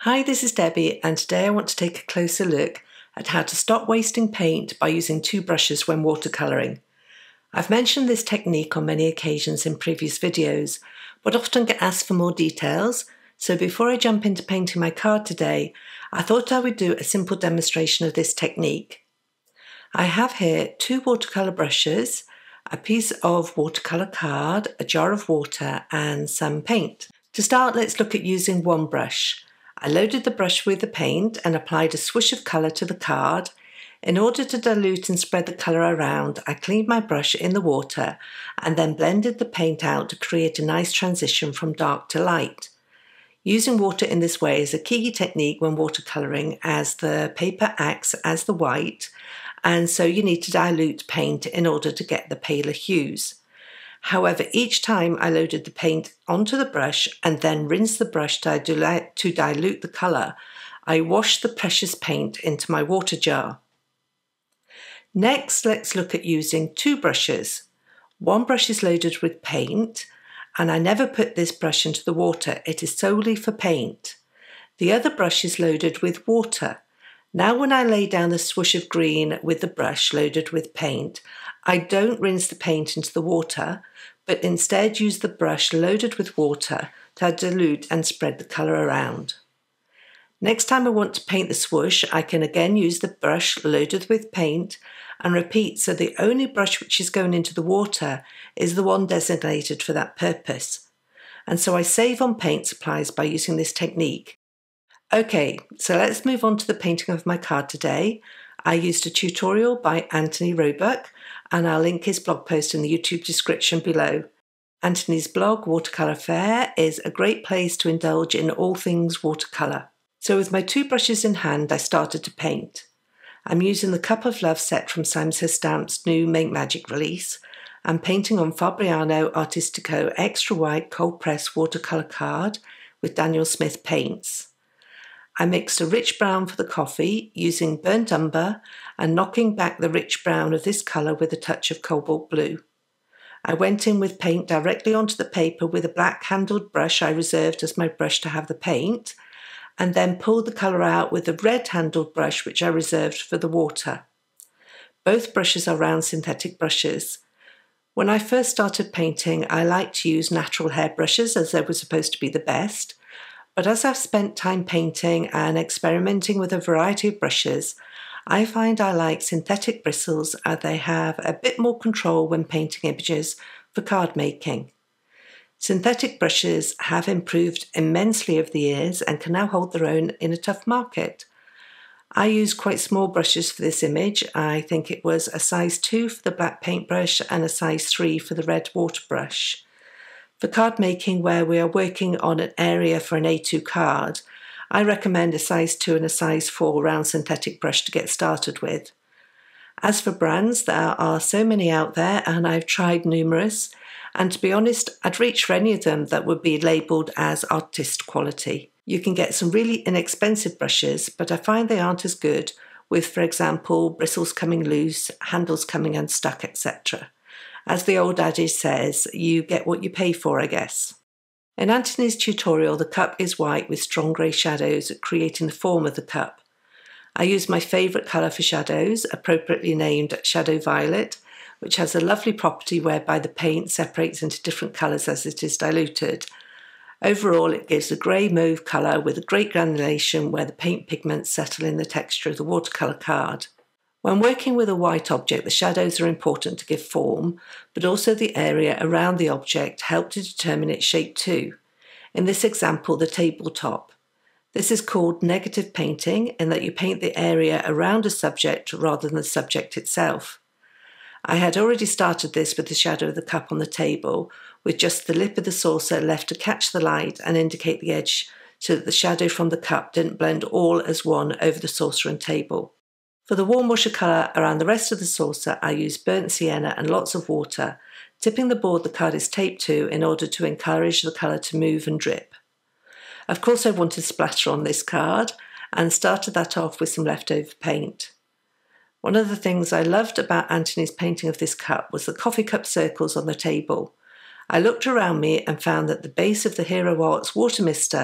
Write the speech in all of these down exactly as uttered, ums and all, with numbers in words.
Hi, this is Debbie, and today I want to take a closer look at how to stop wasting paint by using two brushes when watercolouring. I've mentioned this technique on many occasions in previous videos, but often get asked for more details, so before I jump into painting my card today, I thought I would do a simple demonstration of this technique. I have here two watercolour brushes, a piece of watercolour card, a jar of water, and some paint. To start, let's look at using one brush. I loaded the brush with the paint and applied a swoosh of colour to the card. In order to dilute and spread the colour around, I cleaned my brush in the water and then blended the paint out to create a nice transition from dark to light. Using water in this way is a key technique when watercolouring, as the paper acts as the white, and so you need to dilute paint in order to get the paler hues. However, each time I loaded the paint onto the brush and then rinsed the brush to dilute, to dilute the colour, I washed the precious paint into my water jar. Next, let's look at using two brushes. One brush is loaded with paint, and I never put this brush into the water, it is solely for paint. The other brush is loaded with water. Now when I lay down the swoosh of green with the brush loaded with paint, I don't rinse the paint into the water, but instead use the brush loaded with water to dilute and spread the colour around. Next time I want to paint the swoosh, I can again use the brush loaded with paint and repeat, so the only brush which is going into the water is the one designated for that purpose. And so I save on paint supplies by using this technique. Okay, so let's move on to the painting of my card today. I used a tutorial by Anthony Roebuck, and I'll link his blog post in the YouTube description below. Anthony's blog, Watercolour Fair, is a great place to indulge in all things watercolour. So with my two brushes in hand, I started to paint. I'm using the Cup of Love set from Simon Says Stamp's new Make Magic release. I'm painting on Fabriano Artistico Extra White Cold Press Watercolour card with Daniel Smith paints. I mixed a rich brown for the coffee using burnt umber and knocking back the rich brown of this colour with a touch of cobalt blue. I went in with paint directly onto the paper with a black handled brush I reserved as my brush to have the paint, and then pulled the colour out with the red handled brush which I reserved for the water. Both brushes are round synthetic brushes. When I first started painting, I liked to use natural hair brushes as they were supposed to be the best. But as I've spent time painting and experimenting with a variety of brushes, I find I like synthetic bristles as they have a bit more control when painting images for card making. Synthetic brushes have improved immensely over the years and can now hold their own in a tough market. I use quite small brushes for this image. I think it was a size two for the black paintbrush and a size three for the red water brush. For card making where we are working on an area for an A two card, I recommend a size two and a size four round synthetic brush to get started with. As for brands, there are so many out there and I've tried numerous, and to be honest, I'd reach for any of them that would be labelled as artist quality. You can get some really inexpensive brushes, but I find they aren't as good with, for example, bristles coming loose, handles coming unstuck, et cetera. As the old adage says, you get what you pay for, I guess. In Anthony's tutorial, the cup is white with strong grey shadows, creating the form of the cup. I used my favourite colour for shadows, appropriately named Shadow Violet, which has a lovely property whereby the paint separates into different colours as it is diluted. Overall, it gives a grey mauve colour with a great granulation where the paint pigments settle in the texture of the watercolour card. When working with a white object, the shadows are important to give form, but also the area around the object help to determine its shape too. In this example, the tabletop. This is called negative painting in that you paint the area around a subject rather than the subject itself. I had already started this with the shadow of the cup on the table, with just the lip of the saucer left to catch the light and indicate the edge so that the shadow from the cup didn't blend all as one over the saucer and table. For the warm wash of colour around the rest of the saucer, I use burnt sienna and lots of water, tipping the board the card is taped to in order to encourage the colour to move and drip. Of course I wanted splatter on this card and started that off with some leftover paint. One of the things I loved about Anthony's painting of this cup was the coffee cup circles on the table. I looked around me and found that the base of the Hero Arts water mister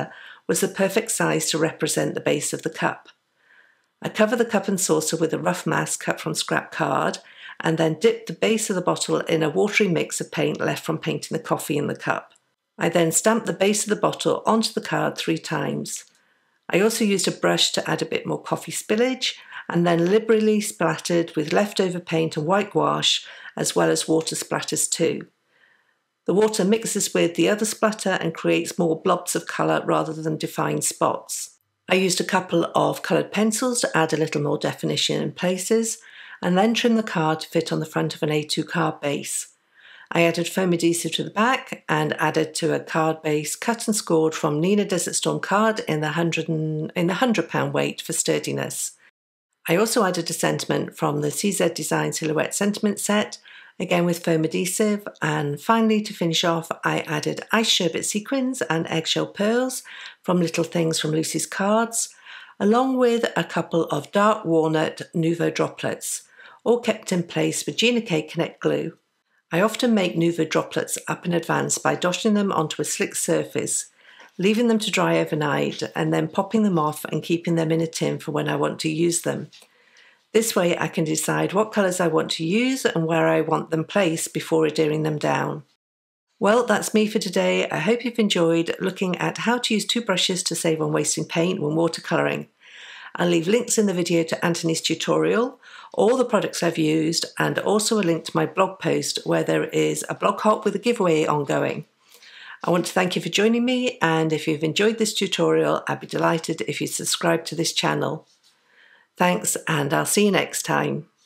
was the perfect size to represent the base of the cup. I cover the cup and saucer with a rough mask cut from scrap card and then dip the base of the bottle in a watery mix of paint left from painting the coffee in the cup. I then stamp the base of the bottle onto the card three times. I also used a brush to add a bit more coffee spillage and then liberally splattered with leftover paint and white gouache as well as water splatters too. The water mixes with the other splatter and creates more blobs of colour rather than defined spots. I used a couple of coloured pencils to add a little more definition in places and then trimmed the card to fit on the front of an A two card base. I added foam adhesive to the back and added to a card base cut and scored from Neenah Desert Storm card in the one hundred, in the one hundred pound weight for sturdiness. I also added a sentiment from the C Z Design Silhouette Sentiment set, again with foam adhesive, and finally to finish off I added ice sherbet sequins and eggshell pearls from Little Things from Lucy's Cards, along with a couple of dark walnut Nuvo droplets, all kept in place with Gina K Connect glue. I often make Nuvo droplets up in advance by dotting them onto a slick surface, leaving them to dry overnight and then popping them off and keeping them in a tin for when I want to use them. This way I can decide what colours I want to use and where I want them placed before adhering them down. Well, that's me for today. I hope you've enjoyed looking at how to use two brushes to save on wasting paint when watercolouring. I'll leave links in the video to Anthony's tutorial, all the products I've used, and also a link to my blog post where there is a blog hop with a giveaway ongoing. I want to thank you for joining me, and if you've enjoyed this tutorial, I'd be delighted if you subscribe to this channel. Thanks, and I'll see you next time.